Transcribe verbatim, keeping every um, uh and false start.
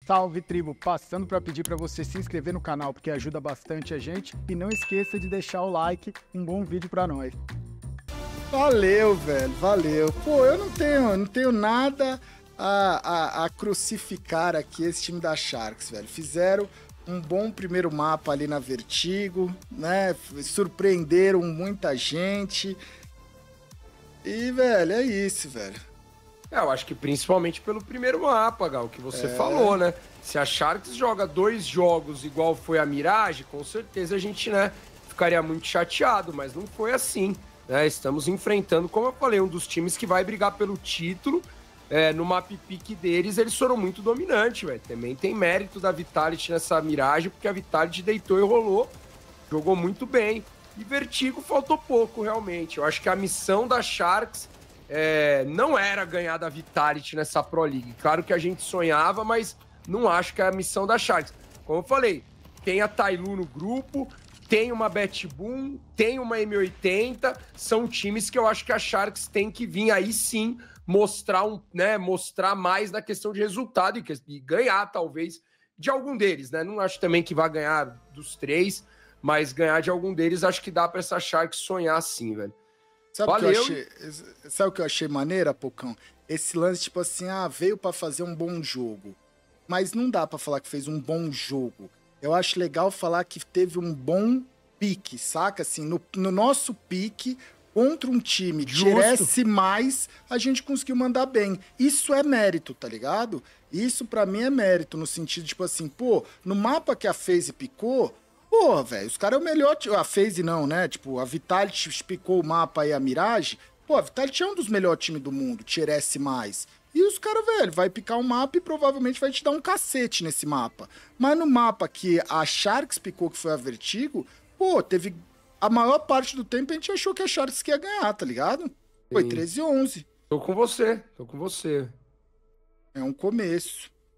Salve, tribo! Passando para pedir para você se inscrever no canal, porque ajuda bastante a gente. E não esqueça de deixar o like, um bom vídeo para nós. Valeu, velho, valeu. Pô, eu não tenho, não tenho nada a, a, a crucificar aqui esse time da Sharks, velho. Fizeram um bom primeiro mapa ali na Vertigo, né? Surpreenderam muita gente. E, velho, é isso, velho. É, eu acho que principalmente pelo primeiro mapa, Gal, que você É. falou, né? Se a Sharks joga dois jogos igual foi a Mirage, com certeza a gente, né, ficaria muito chateado, mas não foi assim, né? Estamos enfrentando, como eu falei, um dos times que vai brigar pelo título. É, no map pick deles, eles foram muito dominantes, velho. Também tem mérito da Vitality nessa Mirage, porque a Vitality deitou e rolou, jogou muito bem. E Vertigo faltou pouco, realmente. Eu acho que a missão da Sharks é, não era ganhar da Vitality nessa Pro League. Claro que a gente sonhava, mas não acho que é a missão da Sharks. Como eu falei, tem a Tailu no grupo, tem uma Betboom, tem uma M oitenta, são times que eu acho que a Sharks tem que vir aí sim mostrar, um, né, mostrar mais na questão de resultado e, que, e ganhar, talvez, de algum deles, né? Não acho também que vai ganhar dos três, mas ganhar de algum deles acho que dá pra essa Sharks sonhar sim, velho. Sabe o que, Valeu. eu achei, sabe o que eu achei maneira, Pocão? Esse lance, tipo assim, ah, veio pra fazer um bom jogo. Mas não dá pra falar que fez um bom jogo. Eu acho legal falar que teve um bom pique, saca? Assim, no, no nosso pique, contra um time que Justo. tivesse mais, a gente conseguiu mandar bem. Isso é mérito, tá ligado? Isso pra mim é mérito, no sentido, tipo assim, pô, no mapa que a FaZe picou, pô, velho, os caras é o melhor... ti- A FaZe não, né? Tipo, a Vitality picou o mapa aí, a Mirage. Pô, a Vitality é um dos melhores times do mundo, tivesse mais. E os caras, velho, vai picar um mapa e provavelmente vai te dar um cacete nesse mapa. Mas no mapa que a Sharks picou, que foi a Vertigo, pô, teve... A maior parte do tempo a gente achou que a Sharks que ia ganhar, tá ligado? Foi Sim. treze a onze. Tô com você, tô com você. É um começo.